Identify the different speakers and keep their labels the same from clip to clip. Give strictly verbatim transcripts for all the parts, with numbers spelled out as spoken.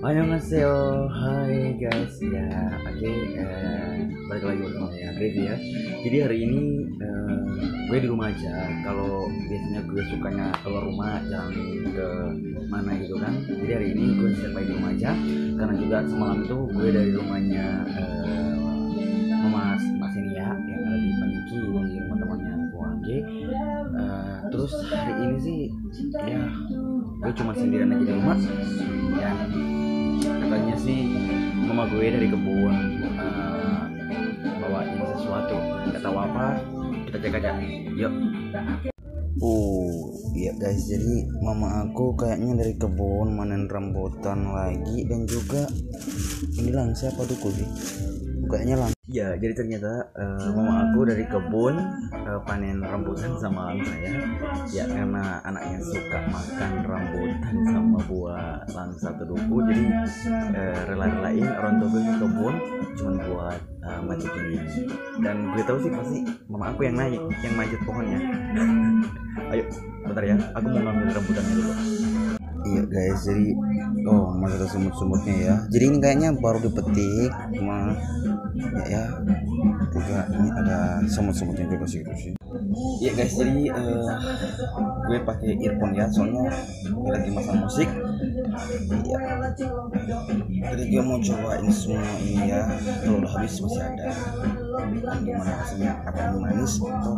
Speaker 1: Annyeonghaseyo, hai guys ya, oke, okay, uh, balik lagi bersama saya Revy ya. Jadi hari ini uh, gue di rumah aja. Kalau biasanya gue sukanya keluar rumah, jalan ke mana gitu kan. Jadi hari ini gue standby di rumah aja, karena juga semalam itu gue dari rumahnya uh, Mas Mas ini ya, yang ada di Paniki di rumah temannya gue Angge. Uh, terus hari ini sih ya gue cuma sendirian aja di rumah dan katanya sih mama gue dari kebun uh, bawain sesuatu, nggak tahu apa, kita cek aja yuk. Uh iya guys, jadi mama aku kayaknya dari kebun manen rambutan lagi, dan juga ini lang siapa duku sih kayaknya lang ya. Jadi ternyata uh, mama aku dari kebun uh, panen rambutan sama lang saya ya, karena anaknya suka makan rambutan sama buah lang satu duku, jadi uh, rela-relain orang tua gue ke kebun cuma buat uh, macet ini. Dan gue tahu sih pasti mama aku yang naik, yang manjat pohonnya. Ayo bentar ya, aku mau ngambil rambutannya dulu. Iya guys, jadi oh masih ada semut-semutnya ya. Jadi ini kayaknya baru dipetik cuma ya, ya juga ini ada semut-semutnya juga sih itu sih. Iya guys, jadi uh, gue pakai earphone ya, soalnya lagi masang musik. Iya. Jadi gue mau cobain semua ini ya. Kalau udah habis masih ada. Gimana rasanya? Apa yang manis atau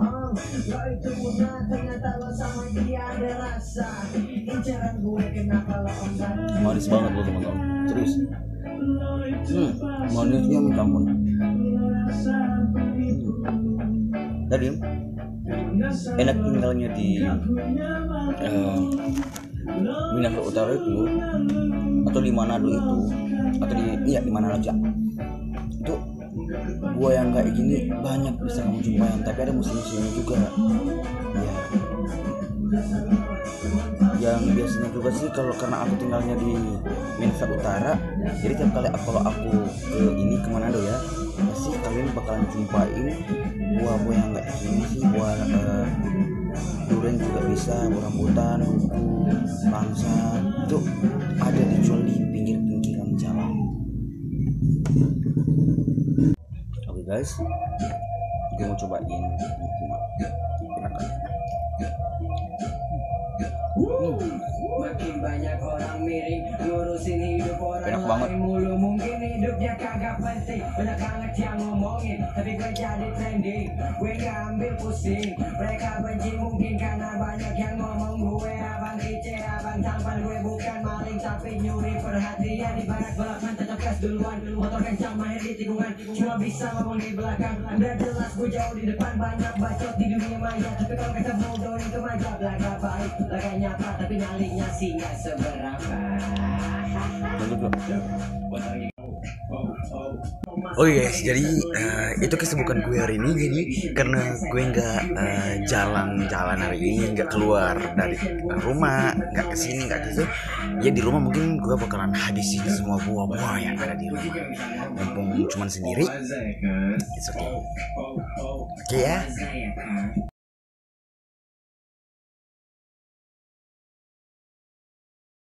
Speaker 1: manis banget loh teman-teman. Terus, hmm, manisnya minta ampun. Tadi enak tinggalnya di uh, Minahasa Utara itu, atau di Manado itu, atau di iya di mana aja itu, buah yang kayak gini banyak bisa kamu jumpai, tapi ada musim-musimnya juga ya. Yang biasanya juga sih, kalau karena aku tinggalnya di Minahasa Utara, jadi tiap kali kalau aku ke ini ke Manado ya, pasti kalian bakalan jumpain buah-buah yang kayak gini sih. Buah uh, durian juga bisa, buah rambutan, duku, langsa, itu ada dijual di pinggir-pinggiran jalan. Oke guys, gue mau cobain ini enak kan? Hmm.
Speaker 2: Makin banyak orang miring ngurusin hidup orang
Speaker 1: enak banget
Speaker 2: mulu, mungkin hidupnya kagak penting, banyak banget yang ngomongin, tapi gue jadi trending, gue gak ambil pusing. Mereka benci mungkin karena banyak yang ngomong gue abang kece, abang tampan. Gue bukan maling tapi nyuri perhatian, di barak belakangan tetap gas duluan, motor kencang mahir di tikungan, cuma bisa ngomong di belakang. Udah jelas gue jauh di depan, banyak bacot di dunia maya, tapi kalau ketemu doi kemaja belaga baik, belaga nyapa tapi nyalinya sih nggak seberapa.
Speaker 1: Oh guys, jadi uh, itu kesibukan gue hari ini. Jadi karena gue nggak uh, jalan-jalan hari ini, nggak keluar dari rumah, nggak kesini, nggak gitu ya, di rumah mungkin gue bakalan habisin semua buah-buah yang ada di rumah. Mumpung cuman sendiri, it's okay. Oke okay, ya.